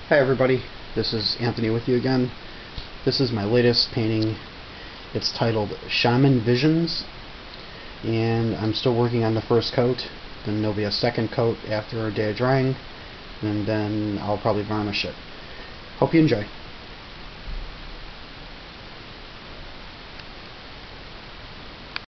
Hi everybody, this is Anthony with you again. This is my latest painting. It's titled Shaman Visions, and I'm still working on the first coat. Then there'll be a second coat after a day of drying, and then I'll probably varnish it. Hope you enjoy.